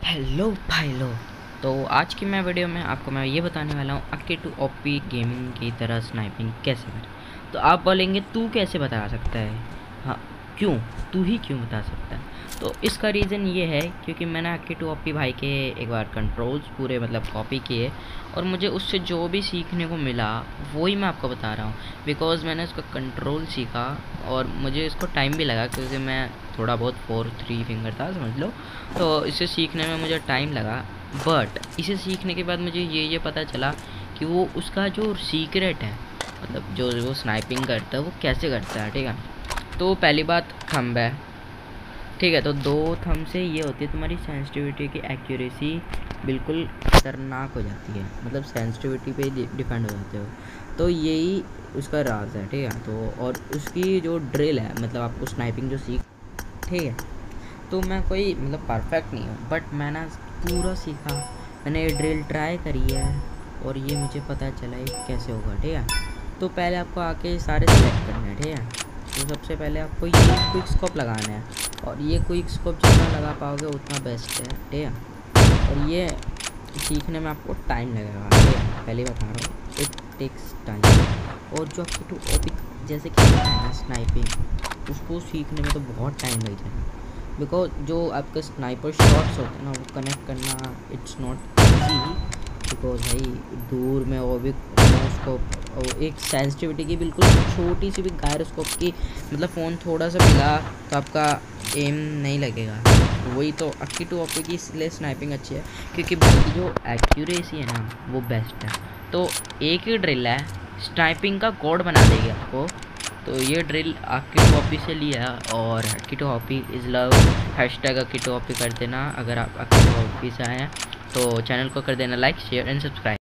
Hello भाई लो। तो आज की मैं वीडियो में आपको मैं ये बताने वाला हूँ AKI-2 OP गेमिंग की तरह स्नाइपिंग कैसे करें। तो आप बोलेंगे तू कैसे बता सकता है। हाँ, क्यों तू ही क्यों बता सकता है। तो इसका रीज़न ये है क्योंकि मैंने AKI-2 OP भाई के एक बार कंट्रोल्स पूरे कॉपी किए और मुझे उससे जो भी सीखने को मिला वही मैं आपको बता रहा हूँ। बिकॉज़ मैंने उसका कंट्रोल सीखा और मुझे इसको टाइम भी लगा क्योंकि मैं थोड़ा बहुत 4-3 फिंगर था समझ लो। तो इसे सीखने में मुझे टाइम लगा, बट इसे सीखने के बाद मुझे ये पता चला कि वो उसका जो सीक्रेट है, जो वो स्नाइपिंग करता है वो कैसे करता है। ठीक है, तो पहली बात थंब है। ठीक है, तो 2 थंब से ये होती है तुम्हारी सेंसिटिविटी की एक्यूरेसी बिल्कुल खतरनाक हो जाती है, सेंसिटिविटी पे डिपेंड हो जाते हो। तो यही उसका राज है। ठीक है, तो और उसकी जो ड्रिल है, आपको स्नाइपिंग जो सीख, ठीक है, तो मैं कोई परफेक्ट नहीं हूँ, बट मैंने पूरा सीखा। मैंने ये ड्रिल ट्राई करी है और ये मुझे पता चला ये कैसे होगा। ठीक है, तो पहले आपको आके सारे सिलेक्ट करने हैं। ठीक है, तो सबसे पहले आपको ये क्विक स्कोप लगाना है और ये क्विक स्कोप जितना लगा पाओगे उतना बेस्ट है। ठीक है, और ये सीखने में आपको टाइम लगेगा। ठीक है, पहले बता रहा हूँ, इट टेक्स टाइम। और जो आपको OP जैसे खेलना है ना स्नाइपिंग, उसको सीखने में तो बहुत टाइम लग जाएगा। बिकॉज जो आपके स्नाइपर शॉट्स होते हैं ना, वो कनेक्ट करना इट्स नॉट ईजी। बिकॉज भाई दूर में वो भी स्कोप और एक सेंसिटिविटी की बिल्कुल छोटी सी भी गायरोस्कोप की फ़ोन थोड़ा सा मिला तो आपका एम नहीं लगेगा। वही तो AKI-2 OP की इसलिए स्नाइपिंग अच्छी है क्योंकि भाई की जो एक्यूरेसी है ना वो बेस्ट है। तो एक ही ड्रिल है, स्नाइपिंग का कोड बना देगी आपको। तो ये ड्रिल AKI-2 OP से लिया और AKI-2 OP is love #AKI-2 OP कर देना। अगर आप AKI-2 OP से आए हैं तो चैनल को कर देना लाइक, शेयर एंड सब्सक्राइब।